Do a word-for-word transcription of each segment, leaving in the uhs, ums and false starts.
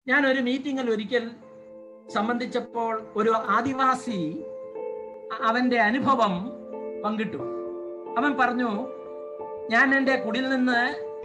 ഞാൻ ഒരു മീറ്റിങ്ങിൽ ഒരിക്കൽ സംബന്ധിച്ചപ്പോൾ ഒരു ആദിവാസി അവന്റെ അനുഭവം പങ്കിട്ടു. അവൻ പറഞ്ഞു, ഞാൻ എൻ്റെ കുടിൽ നിന്ന്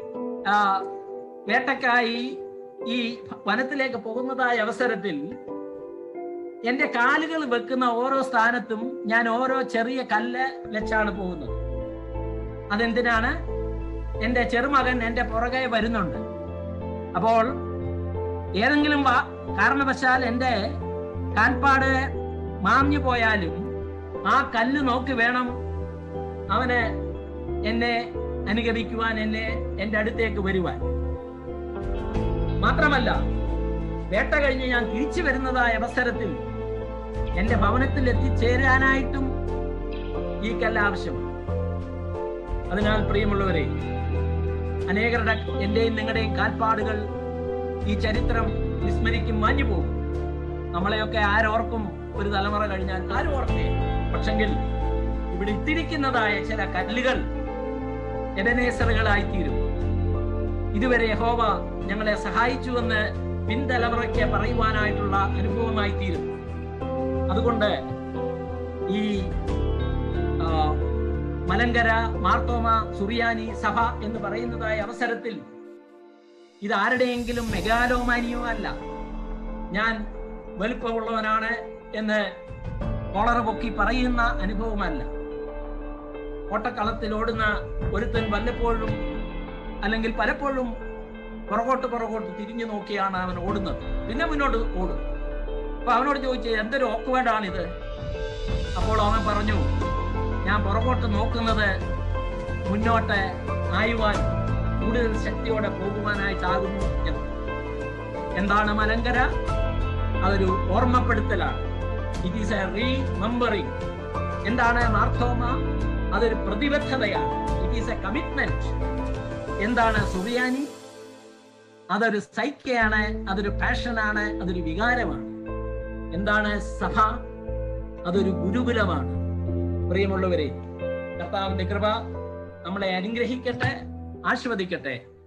വേട്ടക്കായി ഈ വനത്തിലേക്ക് പോകുന്നതായ അവസരത്തിൽ എൻ്റെ കാലുകൾ വെക്കുന്ന ഓരോ സ്ഥാനത്തും ഞാൻ ഓരോ ചെറിയ കല്ല് വെച്ചാണ് പോകുന്നത്. അതെന്തിനാണ്? എൻ്റെ ചെറുമകൻ എൻ്റെ പുറകെ വരുന്നുണ്ട്. അപ്പോൾ ഏതെങ്കിലും കാരണവശാൽ എൻ്റെ കാൽപ്പാട് മാഞ്ഞു പോയാലും ആ കല്ല് നോക്കി വേണം അവന് എന്നെ അനുഗമിക്കുവാൻ, എന്നെ എൻ്റെ അടുത്തേക്ക് വരുവാൻ. മാത്രമല്ല, വേട്ട കഴിഞ്ഞ് ഞാൻ തിരിച്ചു വരുന്നതായ അവസരത്തിൽ എൻ്റെ ഭവനത്തിൽ എത്തിച്ചേരാനായിട്ടും ഈ കല്ല് ആവശ്യമാണ്. അതിനാൽ പ്രിയമുള്ളവരെ, അനേകരുടെ എന്റെയും നിങ്ങളുടെയും കാൽപ്പാടുകൾ ഈ ചരിത്രം വിസ്മരിക്കും, മാഞ്ഞു പോകും. നമ്മളെയൊക്കെ ആരോർക്കും? ഒരു തലമുറ കഴിഞ്ഞാൽ ആരും ഓർക്കേ. പക്ഷെങ്കിൽ ഇവിടെ ഇത്തിരിക്കുന്നതായ ചില കല്ലുകൾ എബനേസറുകളായിത്തീരും. ഇതുവരെ യഹോവ ഞങ്ങളെ സഹായിച്ചുവെന്ന് പിൻതലമുറയ്ക്ക് പറയുവാനായിട്ടുള്ള അനുഭവമായി തീരും. അതുകൊണ്ട് ഈ മലങ്കര മാർത്തോമ സുറിയാനി സഭ എന്ന് പറയുന്നതായ അവസരത്തിൽ ഇത് ആരുടെയെങ്കിലും മെഗാലോമാനിയോ അല്ല. ഞാൻ വലുപ്പമുള്ളവനാണ് എന്ന് കോളറ പൊക്കി പറയുന്ന അനുഭവമല്ല. ഓട്ടക്കളത്തിൽ ഓടുന്ന ഒരുത്തൻ വല്ലപ്പോഴും അല്ലെങ്കിൽ പലപ്പോഴും പുറകോട്ട് പുറകോട്ട് തിരിഞ്ഞു നോക്കിയാണ് അവൻ ഓടുന്നത്, പിന്നെ മുന്നോട്ട് ഓടും. അപ്പൊ അവനോട് ചോദിച്ചു, എന്തൊരു ഓക്ക്വേർഡാണിത്? അപ്പോൾ അവൻ പറഞ്ഞു, ഞാൻ പുറകോട്ട് നോക്കുന്നത് മുന്നോട്ട് ആയുവാൻ, കൂടുതൽ ശക്തിയോടെ പോകുവാനായിട്ടാകുന്നു എന്ന്. എന്താണ് മലങ്കര? അതൊരു ഓർമ്മപ്പെടുത്തലാണ്. It is a remembering. എന്താണ് മാർത്തോമ? അതൊരു പ്രതിബദ്ധതയാണ്. It is a commitment. എന്താണ് സുറിയാനി? അതൊരു സൈക്കയാണ്, അതൊരു പാഷനാണ്, അതൊരു വികാരമാണ്. എന്താണ് സഭ? അതൊരു ഗുരുകുലമാണ്. പ്രിയമുള്ളവരെ, കർത്താവിന്റെ കൃപ നമ്മളെ അനുഗ്രഹിക്കട്ടെ, ആശീർവദിക്കട്ടെ.